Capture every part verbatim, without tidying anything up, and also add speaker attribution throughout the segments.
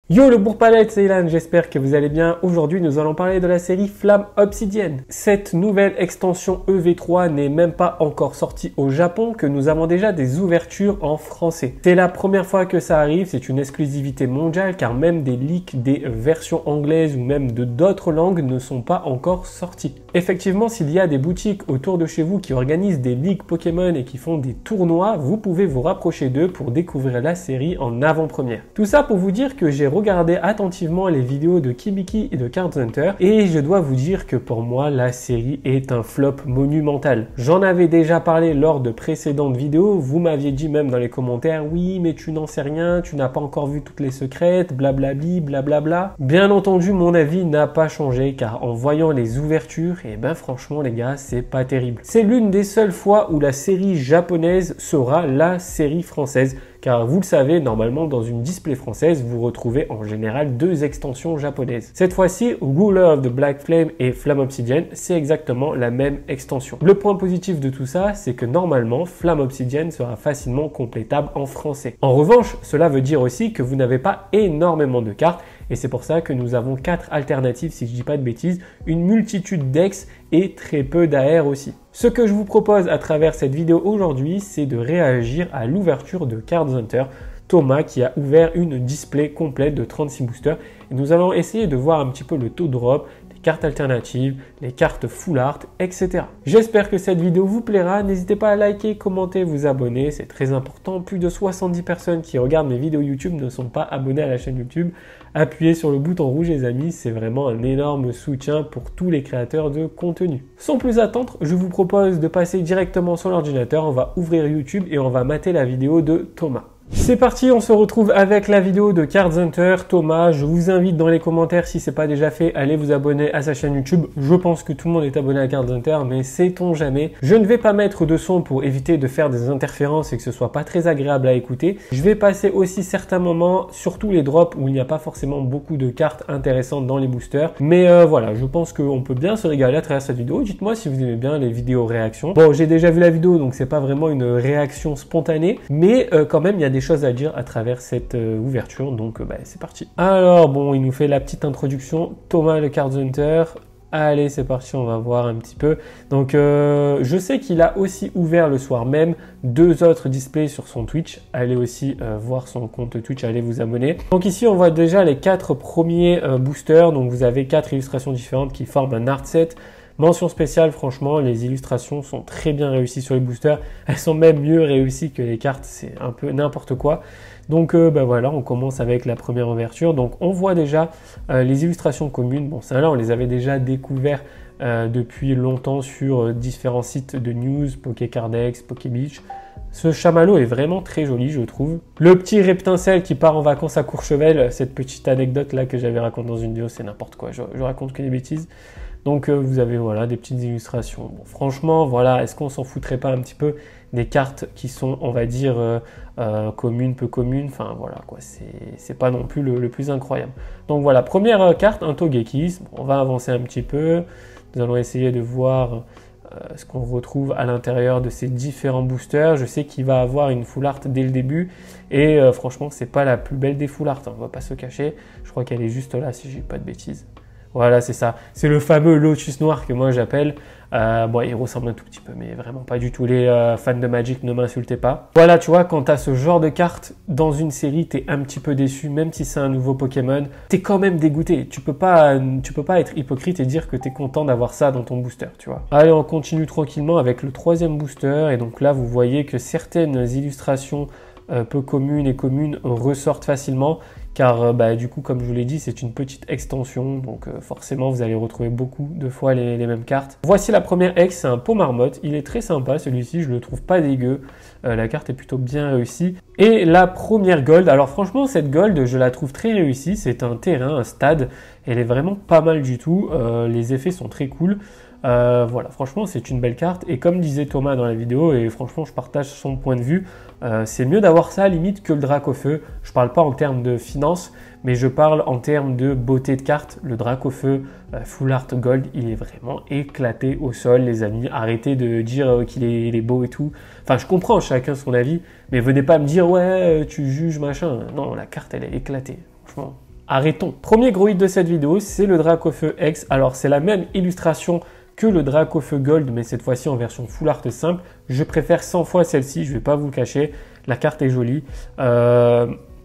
Speaker 1: Yo le bourg-palette, c'est Ilan, j'espère que vous allez bien. Aujourd'hui, nous allons parler de la série Flamme Obsidienne. Cette nouvelle extension E V trois n'est même pas encore sortie au Japon, que nous avons déjà des ouvertures en français. C'est la première fois que ça arrive, c'est une exclusivité mondiale car même des leaks des versions anglaises ou même de d'autres langues ne sont pas encore sortis. Effectivement, s'il y a des boutiques autour de chez vous qui organisent des ligues Pokémon et qui font des tournois, vous pouvez vous rapprocher d'eux pour découvrir la série en avant-première. Tout ça pour vous dire que j'ai regardé attentivement les vidéos de Kibiki et de Card Hunter et je dois vous dire que pour moi la série est un flop monumental. J'en avais déjà parlé lors de précédentes vidéos, vous m'aviez dit même dans les commentaires oui mais tu n'en sais rien, tu n'as pas encore vu toutes les secrètes, blablabli, blablabla. Bien entendu mon avis n'a pas changé car en voyant les ouvertures, et ben franchement les gars c'est pas terrible. C'est l'une des seules fois où la série japonaise sera la série française. Car vous le savez, normalement dans une display française, vous retrouvez en général deux extensions japonaises. Cette fois-ci, Ruler of the Black Flame et Flamme Obsidienne, c'est exactement la même extension. Le point positif de tout ça, c'est que normalement, Flamme Obsidienne sera facilement complétable en français. En revanche, cela veut dire aussi que vous n'avez pas énormément de cartes et c'est pour ça que nous avons quatre alternatives, si je dis pas de bêtises, une multitude d'ex et très peu d'A R aussi. Ce que je vous propose à travers cette vidéo aujourd'hui, c'est de réagir à l'ouverture de Card Hunter, Thomas qui a ouvert une display complète de trente-six boosters. Et nous allons essayer de voir un petit peu le taux de drop, les cartes alternatives, les cartes full art, et cetera. J'espère que cette vidéo vous plaira. N'hésitez pas à liker, commenter, vous abonner, c'est très important. Plus de soixante-dix personnes qui regardent mes vidéos YouTube ne sont pas abonnées à la chaîne YouTube. Appuyez sur le bouton rouge les amis, c'est vraiment un énorme soutien pour tous les créateurs de contenu. Sans plus attendre, je vous propose de passer directement sur l'ordinateur, on va ouvrir YouTube et on va mater la vidéo de Thomas. C'est parti, on se retrouve avec la vidéo de Card Hunter, Thomas. Je vous invite dans les commentaires, si ce n'est pas déjà fait, allez vous abonner à sa chaîne YouTube. Je pense que tout le monde est abonné à Card Hunter, mais sait-on jamais. Je ne vais pas mettre de son pour éviter de faire des interférences et que ce soit pas très agréable à écouter. Je vais passer aussi certains moments, surtout les drops où il n'y a pas forcément beaucoup de cartes intéressantes dans les boosters. Mais euh, voilà, je pense qu'on peut bien se régaler à travers cette vidéo. Dites-moi si vous aimez bien les vidéos réactions. Bon, j'ai déjà vu la vidéo, donc c'est pas vraiment une réaction spontanée, mais euh, quand même, il y a des choses à dire à travers cette euh, ouverture, donc euh, bah, c'est parti. Alors bon, il nous fait la petite introduction, Thomas le Card Hunter. Allez, c'est parti, on va voir un petit peu. Donc euh, je sais qu'il a aussi ouvert le soir même deux autres displays sur son Twitch. Allez aussi euh, voir son compte Twitch, allez vous abonner. Donc ici on voit déjà les quatre premiers euh, boosters, donc vous avez quatre illustrations différentes qui forment un art set. Mention spéciale, franchement, les illustrations sont très bien réussies sur les boosters. Elles sont même mieux réussies que les cartes, c'est un peu n'importe quoi. Donc euh, ben voilà, on commence avec la première ouverture. Donc on voit déjà euh, les illustrations communes. Bon, celles-là, on les avait déjà découvertes euh, depuis longtemps sur euh, différents sites de news, Pokécardex, Pokébeach. Ce chamallow est vraiment très joli, je trouve. Le petit Reptincelle qui part en vacances à Courchevel, cette petite anecdote là que j'avais racontée dans une vidéo, c'est n'importe quoi, je, je raconte que des bêtises. Donc euh, vous avez voilà des petites illustrations. Bon, franchement, voilà, est-ce qu'on s'en foutrait pas un petit peu des cartes qui sont, on va dire, euh, euh, communes, peu communes. Enfin voilà quoi, c'est pas non plus le, le plus incroyable. Donc voilà, première euh, carte, un Togekiss. Bon, on va avancer un petit peu. Nous allons essayer de voir euh, ce qu'on retrouve à l'intérieur de ces différents boosters. Je sais qu'il va avoir une full art dès le début et euh, franchement, c'est pas la plus belle des full art. Hein, on va pas se cacher. Je crois qu'elle est juste là, si j'ai pas de bêtises. Voilà, c'est ça. C'est le fameux Lotus Noir que moi j'appelle. Euh, bon, il ressemble un tout petit peu, mais vraiment pas du tout. Les euh, fans de Magic, ne m'insultez pas. Voilà, tu vois, quand tu as ce genre de carte dans une série, tu es un petit peu déçu, même si c'est un nouveau Pokémon. Tu es quand même dégoûté. Tu peux pas, tu peux pas être hypocrite et dire que tu es content d'avoir ça dans ton booster, tu vois. Allez, on continue tranquillement avec le troisième booster. Et donc là, vous voyez que certaines illustrations euh, peu communes et communes ressortent facilement. Car euh, bah, du coup, comme je vous l'ai dit, c'est une petite extension, donc euh, forcément, vous allez retrouver beaucoup de fois les, les mêmes cartes. Voici la première ex, c'est un pot marmotte. Il est très sympa, celui-ci, je le trouve pas dégueu. Euh, la carte est plutôt bien réussie. Et la première gold, alors franchement, cette gold, je la trouve très réussie. C'est un terrain, un stade. Elle est vraiment pas mal du tout. Euh, les effets sont très cool. Euh, voilà, franchement, c'est une belle carte. Et comme disait Thomas dans la vidéo, et franchement, je partage son point de vue, euh, c'est mieux d'avoir ça, limite, que le Dracofeu. Je parle pas en termes de finance, mais je parle en termes de beauté de carte. Le Dracofeu euh, Full Art Gold, il est vraiment éclaté au sol, les amis. Arrêtez de dire euh, qu'il est, il est beau et tout. Enfin, je comprends chacun son avis, mais venez pas me dire, ouais, tu juges, machin. Non, la carte, elle est éclatée. Franchement, arrêtons. Premier gros hit de cette vidéo, c'est le Dracofeu X. Alors c'est la même illustration que le Dracofeu Gold, mais cette fois-ci en version full art simple. Je préfère cent fois celle-ci, je ne vais pas vous le cacher. La carte est jolie. Euh,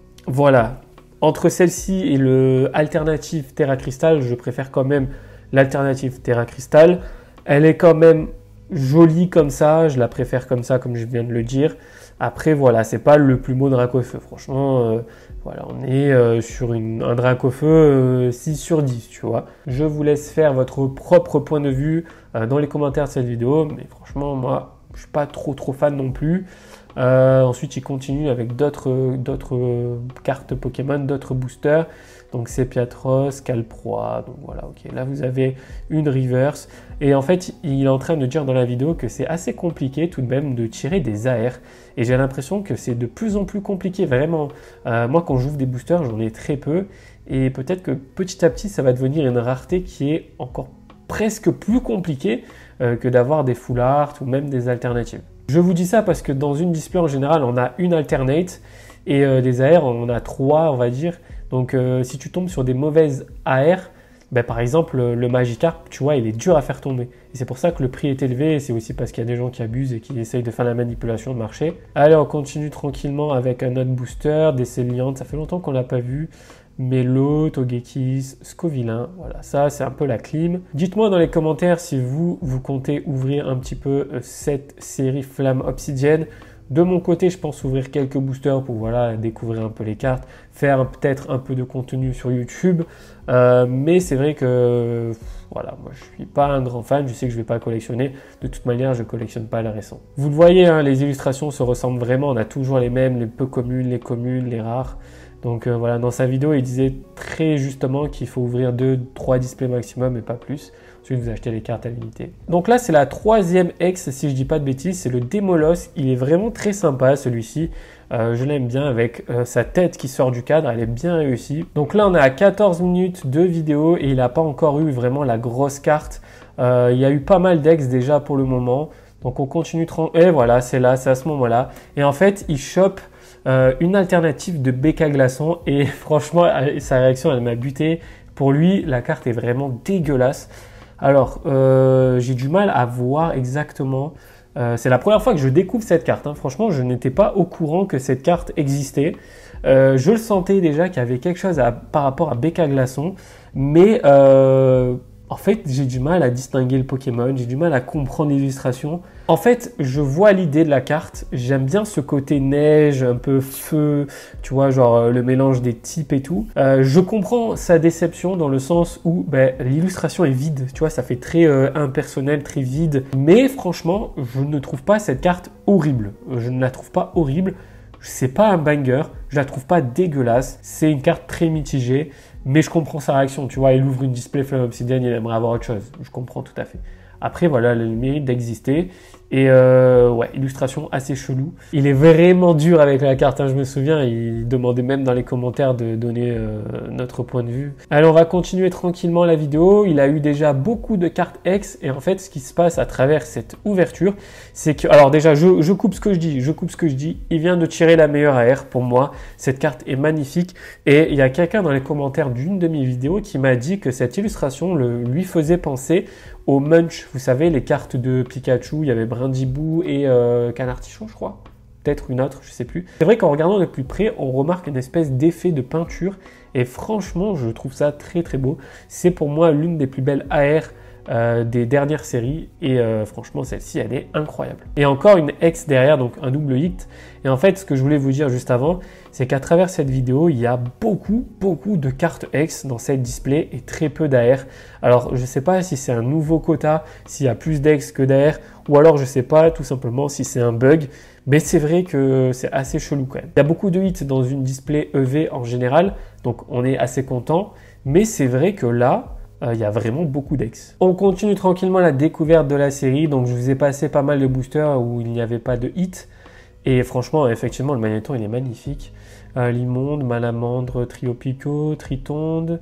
Speaker 1: voilà. Entre celle-ci et le alternative Terra Crystal, je préfère quand même l'alternative Terra Crystal. Elle est quand même jolie comme ça, je la préfère comme ça, comme je viens de le dire. Après, voilà, c'est pas le plus beau Dracofeu. Franchement, euh, voilà, on est euh, sur une, un Dracofeu euh, six sur dix, tu vois. Je vous laisse faire votre propre point de vue euh, dans les commentaires de cette vidéo. Mais franchement, moi, je suis pas trop trop fan non plus. Euh, ensuite, il continue avec d'autres d'autres cartes Pokémon, d'autres boosters. Donc, Sepiatros, Calproie. Donc, voilà, ok. Là, vous avez une reverse. Et en fait, il est en train de dire dans la vidéo que c'est assez compliqué tout de même de tirer des A R. Et j'ai l'impression que c'est de plus en plus compliqué, vraiment. Euh, moi, quand j'ouvre des boosters, j'en ai très peu. Et peut-être que petit à petit, ça va devenir une rareté qui est encore presque plus compliquée euh, que d'avoir des full art ou même des alternatives. Je vous dis ça parce que dans une display en général, on a une alternate et euh, des A R, on a trois, on va dire. Donc, euh, si tu tombes sur des mauvaises A R, ben, par exemple, le Magikarp, tu vois, il est dur à faire tomber. Et c'est pour ça que le prix est élevé. Et c'est aussi parce qu'il y a des gens qui abusent et qui essayent de faire la manipulation de marché. Allez, on continue tranquillement avec un autre booster, des Céliantes. Ça fait longtemps qu'on ne l'a pas vu. Melo, Togekiss, Scovillain, voilà, ça c'est un peu la clim. Dites-moi dans les commentaires si vous, vous comptez ouvrir un petit peu cette série Flamme Obsidienne. De mon côté, je pense ouvrir quelques boosters pour voilà, découvrir un peu les cartes, faire peut-être un peu de contenu sur YouTube. Euh, mais c'est vrai que voilà, moi je suis pas un grand fan, je sais que je vais pas collectionner. De toute manière, je collectionne pas les récents. Vous le voyez, hein, les illustrations se ressemblent vraiment, on a toujours les mêmes, les peu communes, les communes, les rares. Donc euh, voilà, dans sa vidéo, il disait très justement qu'il faut ouvrir deux trois displays maximum et pas plus. Ensuite, vous achetez les cartes à l'unité. Donc là, c'est la troisième X, si je dis pas de bêtises, c'est le Démolos. Il est vraiment très sympa, celui-ci. Euh, je l'aime bien avec euh, sa tête qui sort du cadre, elle est bien réussie. Donc là, on est à quatorze minutes de vidéo et il n'a pas encore eu vraiment la grosse carte. Euh, il y a eu pas mal d'X déjà pour le moment. Donc on continue. Et voilà, c'est là, c'est à ce moment-là. Et en fait, il chope Euh, une alternative de B K Glaçon et franchement sa réaction elle m'a buté. Pour lui la carte est vraiment dégueulasse. Alors euh, j'ai du mal à voir exactement, euh, c'est la première fois que je découvre cette carte, hein. Franchement je n'étais pas au courant que cette carte existait. Euh, je le sentais déjà qu'il y avait quelque chose à, par rapport à B K Glaçon, mais euh, en fait, j'ai du mal à distinguer le Pokémon, j'ai du mal à comprendre l'illustration. En fait, je vois l'idée de la carte, j'aime bien ce côté neige, un peu feu, tu vois, genre euh, le mélange des types et tout. Euh, je comprends sa déception dans le sens où ben, l'illustration est vide, tu vois, ça fait très euh, impersonnel, très vide. Mais franchement, je ne trouve pas cette carte horrible, je ne la trouve pas horrible. C'est pas un banger, je la trouve pas dégueulasse, c'est une carte très mitigée, mais je comprends sa réaction, tu vois, il ouvre une display Flamme Obsidienne, il aimerait avoir autre chose, je comprends tout à fait. Après, voilà, il a le mérite d'exister. Et euh, ouais, illustration assez chelou. Il est vraiment dur avec la carte, hein, je me souviens, il demandait même dans les commentaires de donner euh, notre point de vue. Alors on va continuer tranquillement la vidéo. Il a eu déjà beaucoup de cartes X et en fait ce qui se passe à travers cette ouverture, c'est que, alors déjà je, je coupe ce que je dis, je coupe ce que je dis, il vient de tirer la meilleure A R pour moi. Cette carte est magnifique et il y a quelqu'un dans les commentaires d'une de mes vidéos qui m'a dit que cette illustration le, lui faisait penser au Munch, vous savez, les cartes de Pikachu, il y avait Brindibou et euh, Canartichon, je crois. Peut-être une autre, je sais plus. C'est vrai qu'en regardant de plus près, on remarque une espèce d'effet de peinture. Et franchement, je trouve ça très très beau. C'est pour moi l'une des plus belles A R euh, des dernières séries. Et euh, franchement, celle-ci, elle est incroyable. Et encore une X derrière, donc un double hit. Et en fait, ce que je voulais vous dire juste avant, c'est qu'à travers cette vidéo, il y a beaucoup, beaucoup de cartes X dans cette display et très peu d'A R. Alors, je ne sais pas si c'est un nouveau quota, s'il y a plus d'X que d'A R, ou alors je ne sais pas tout simplement si c'est un bug. Mais c'est vrai que c'est assez chelou quand même. Il y a beaucoup de hits dans une display E V en général, donc on est assez content. Mais c'est vrai que là, il euh, y a vraiment beaucoup d'X. On continue tranquillement la découverte de la série. Donc je vous ai passé pas mal de boosters où il n'y avait pas de hit. Et franchement, effectivement, le magnéton, il est magnifique. Euh, L'immonde, Malamandre, Triopico, Tritonde,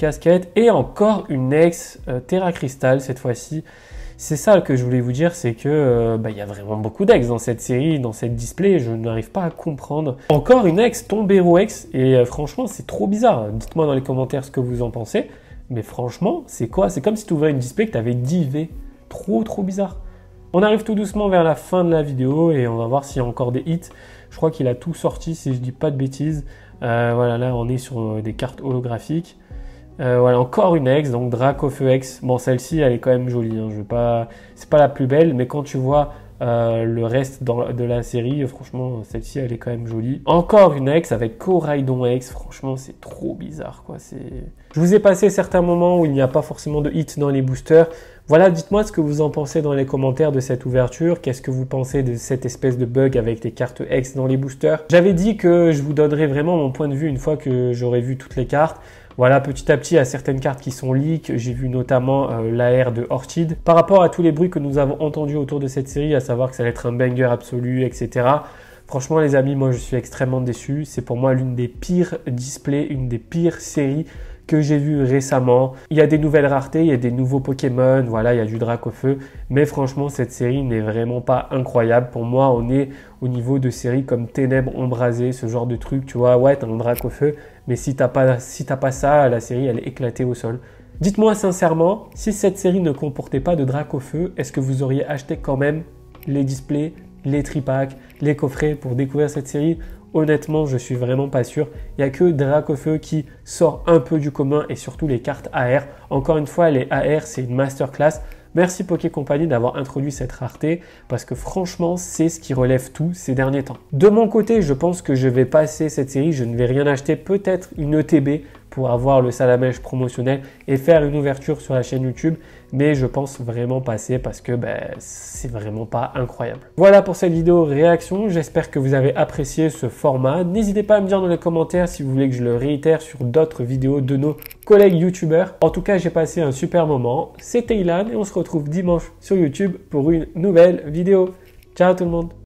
Speaker 1: casquette et encore une ex euh, Terra Crystal cette fois-ci. C'est ça que je voulais vous dire, c'est que euh, bah, y a vraiment beaucoup d'ex dans cette série, dans cette display, je n'arrive pas à comprendre. Encore une ex, Tombero ex, et euh, franchement c'est trop bizarre. Dites-moi dans les commentaires ce que vous en pensez, mais franchement c'est quoi? C'est comme si tu ouvrais une display que tu avais dix V. Trop trop bizarre. On arrive tout doucement vers la fin de la vidéo et on va voir s'il y a encore des hits. Je crois qu'il a tout sorti si je dis pas de bêtises. Euh, voilà, là on est sur des cartes holographiques. Euh, voilà, encore une ex, donc Dracofeu ex. Bon, celle-ci, elle est quand même jolie. Hein. Je veux pas, c'est pas la plus belle, mais quand tu vois euh, le reste dans, de la série, franchement, celle-ci, elle est quand même jolie. Encore une ex avec Coraidon ex. Franchement, c'est trop bizarre, quoi. C'est. Je vous ai passé certains moments où il n'y a pas forcément de hits dans les boosters. Voilà, dites-moi ce que vous en pensez dans les commentaires de cette ouverture. Qu'est-ce que vous pensez de cette espèce de bug avec les cartes ex dans les boosters? J'avais dit que je vous donnerais vraiment mon point de vue une fois que j'aurai vu toutes les cartes. Voilà, petit à petit, il y a certaines cartes qui sont leak. J'ai vu notamment euh, l'A R de Orchid. Par rapport à tous les bruits que nous avons entendus autour de cette série, à savoir que ça allait être un banger absolu, et cetera. Franchement, les amis, moi, je suis extrêmement déçu. C'est pour moi l'une des pires displays, une des pires séries que j'ai vu récemment. Il y a des nouvelles raretés, il y a des nouveaux Pokémon, voilà, il y a du Dracofeu. Mais franchement, cette série n'est vraiment pas incroyable. Pour moi, on est au niveau de séries comme Ténèbres Embrasées, ce genre de truc, tu vois. Ouais, t'as un Dracofeu, mais si t'as pas, si t'as pas ça, la série, elle est éclatée au sol. Dites-moi sincèrement, si cette série ne comportait pas de Dracofeu, est-ce que vous auriez acheté quand même les displays, les tripacks, les coffrets pour découvrir cette série? Honnêtement, je suis vraiment pas sûr. Il n'y a que Dracofeu qui sort un peu du commun et surtout les cartes A R. Encore une fois, les A R, c'est une masterclass. Merci Poké Company d'avoir introduit cette rareté parce que franchement, c'est ce qui relève tout ces derniers temps. De mon côté, je pense que je vais passer cette série. Je ne vais rien acheter, peut-être une E T B pour avoir le salamèche promotionnel et faire une ouverture sur la chaîne YouTube. Mais je pense vraiment passer parce que ben, c'est vraiment pas incroyable. Voilà pour cette vidéo réaction. J'espère que vous avez apprécié ce format. N'hésitez pas à me dire dans les commentaires si vous voulez que je le réitère sur d'autres vidéos de nos collègues youtubeurs. En tout cas, j'ai passé un super moment. C'était Ilan et on se retrouve dimanche sur YouTube pour une nouvelle vidéo. Ciao tout le monde!